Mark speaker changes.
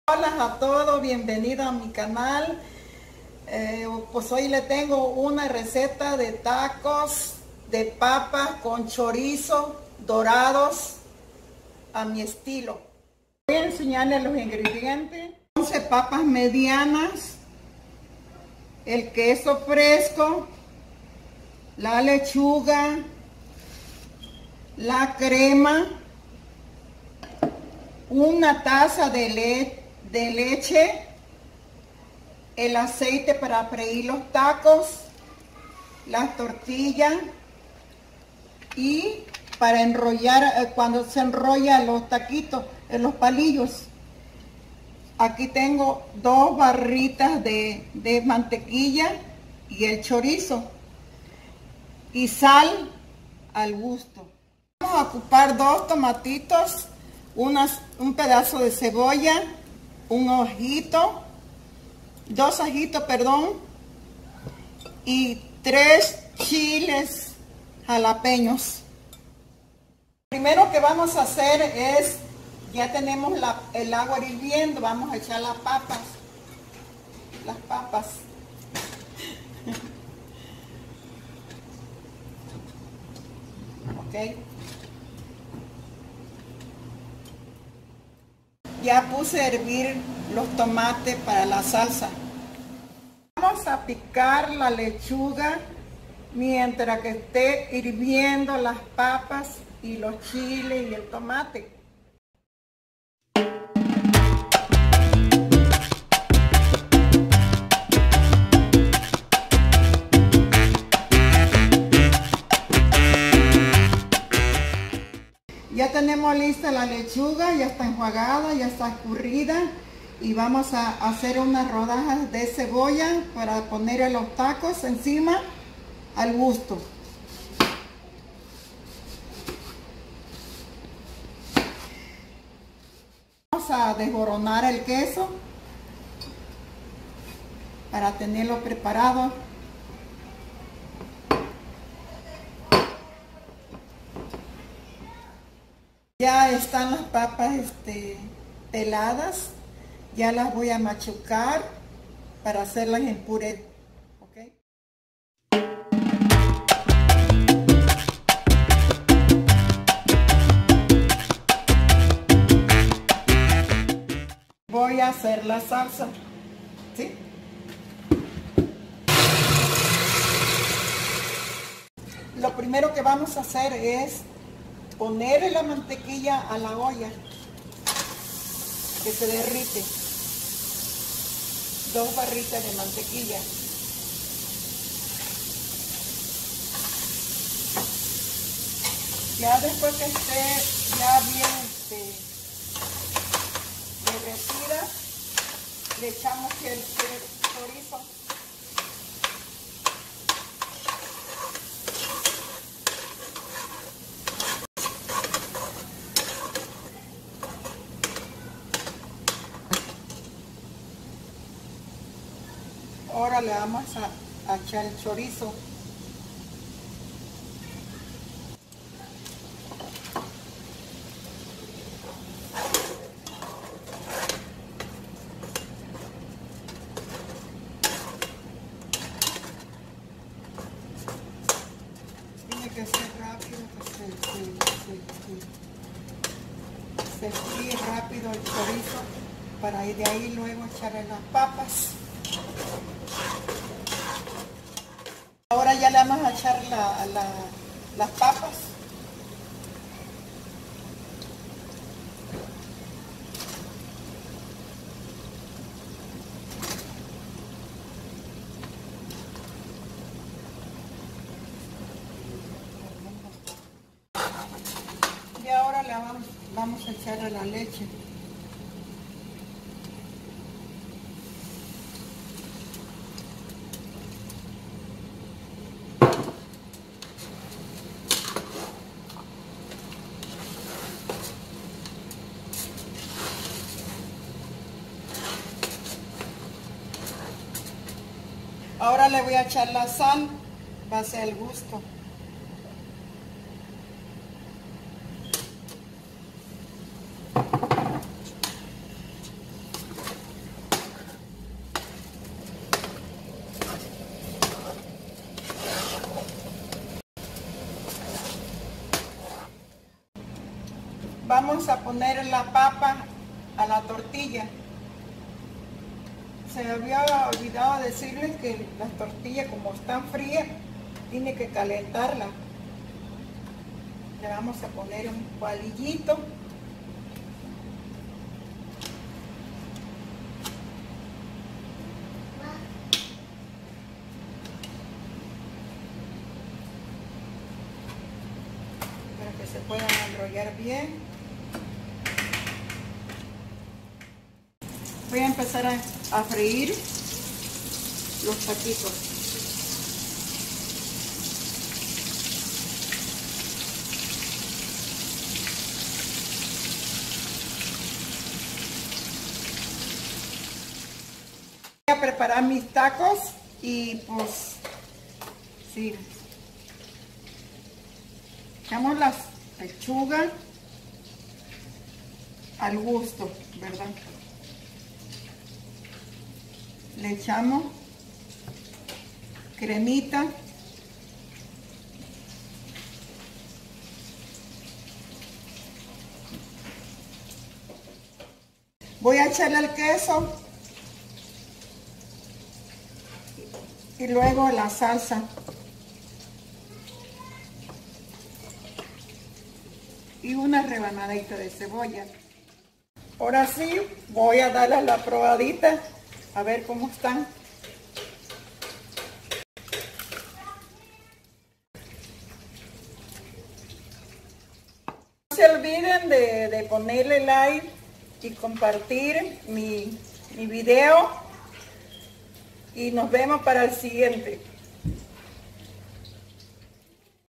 Speaker 1: Hola a todos, bienvenidos a mi canal. Pues hoy le tengo una receta de tacos de papa con chorizo dorados a mi estilo. Voy a enseñarles los ingredientes. 11 papas medianas, el queso fresco, la lechuga, la crema, una taza de leche, el aceite para freír los tacos, las tortillas y para enrollar cuando se enrollan los taquitos en los palillos. Aquí tengo 2 barritas de mantequilla y el chorizo y sal al gusto. Vamos a ocupar 2 tomatitos, un pedazo de cebolla, un ajito, 2 ajitos, perdón, y 3 chiles jalapeños. Primero que vamos a hacer es, ya tenemos el agua hirviendo, vamos a echar las papas. Ok. Ya puse a hervir los tomates para la salsa. Vamos a picar la lechuga mientras que esté hirviendo las papas y los chiles y el tomate. Ya tenemos lista la lechuga, ya está enjuagada, ya está escurrida y vamos a hacer unas rodajas de cebolla para poner los tacos encima al gusto. Vamos a desboronar el queso para tenerlo preparado. Ya están las papas peladas, ya las voy a machucar para hacerlas en puré. ¿Okay? Voy a hacer la salsa, ¿sí? Lo primero que vamos a hacer es poner la mantequilla a la olla que se derrite. 2 barritas de mantequilla. Ya después que esté ya bien derretida, le echamos el chorizo. Ahora le vamos a echar el chorizo. Tiene que ser rápido, que se fríe rápido el chorizo para de ahí luego echarle las papas. Ahora ya le vamos a echar las papas. Y ahora le vamos a echar la leche. Ahora le voy a echar la sal, base al gusto. vamos a poner la papa a la tortilla. Se me había olvidado decirles que las tortillas, como están frías, tiene que calentarla. Le vamos a poner un palillito. Para que se puedan enrollar bien. Voy a empezar a freír los taquitos. Voy a preparar mis tacos y pues sí, echamos las lechugas al gusto, ¿verdad? Le echamos cremita, voy a echarle el queso y luego la salsa y una rebanadita de cebolla. Ahora sí voy a darle la probadita a ver cómo están. No se olviden de ponerle like y compartir mi video y nos vemos para el siguiente.